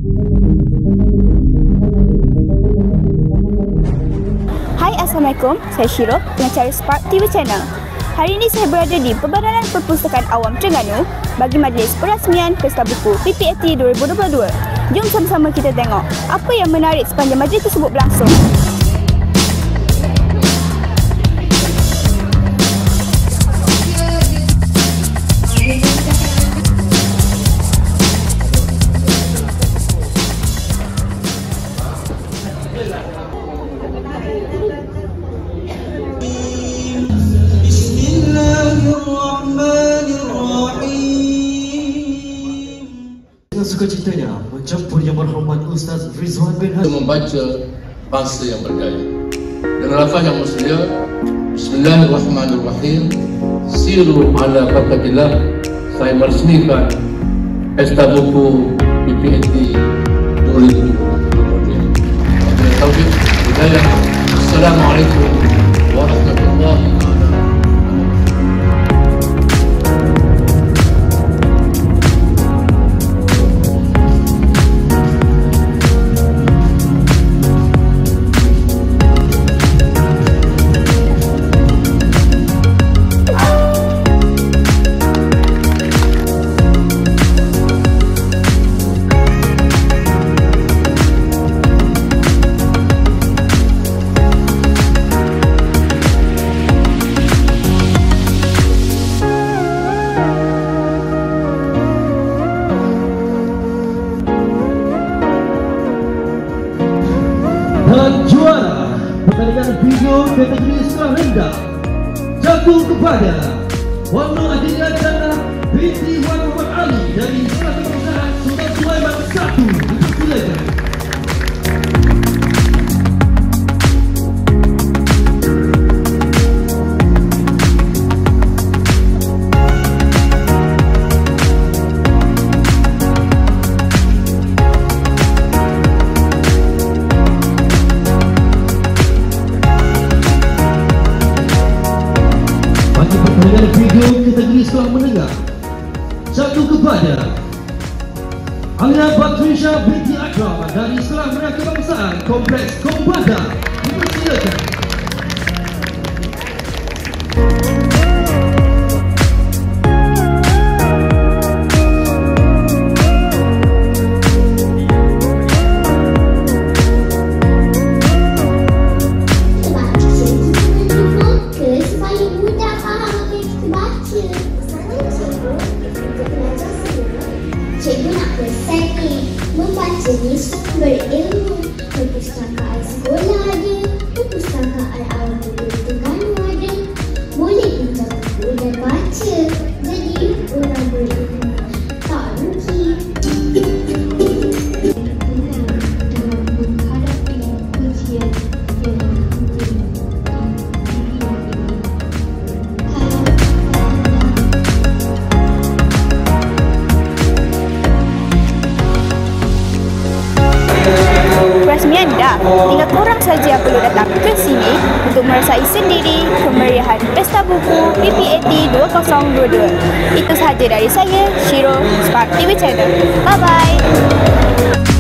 Hai, Assalamualaikum. Saya Shiro, pengacara Spark TV Channel. Hari ini saya berada di Perbadanan Perpustakaan Awam Terengganu bagi majlis perasmian Pesta Buku PPAT 2022. Jom sama-sama kita tengok apa yang menarik sepanjang majlis tersebut berlangsung. Sukacitanya mencampur yang berhormat Ustaz Rizwan bin Hadi membaca bahasa yang berdaya dengan lafaz yang mulia. Bismillahirrahmanirrahim. Siru ala barakatillah. Saya meresmikan Pesta Buku PPAT 2022. Taufiq hidayah. Assalamualaikum warahmatullahi wabarakatuh. Dan juara pertandingan video kategori sekolah rendah jatuh kepada Wan Nur Adila Jannah binti Wan Muhammad Ali dari Sekolah Kebangsaan Sultan Sulaiman 1. Dipersilakan. Pertandingan video kategori sekolah menengah jatuh kepada Alina Batrisha binti Akram dari Sekolah Menengah Kebangsaan Kompleks Kompada. Dipersilakan. Cikgu nak pesan ni, membaca ni sumber ilmu. Perpustakaan sekolah ada, perpustakaan awam Terengganu ada. Boleh pinjam buku dan baca, jadi orang berilmu tak rugi. Dalam menghadapi ujian yang Perasmian dah, tinggal korang saja yang perlu datang ke sini untuk merasai sendiri kemeriahan Pesta Buku PPAT 2022. Itu sahaja dari saya, Shiro, Spark TV Channel. Bye-bye.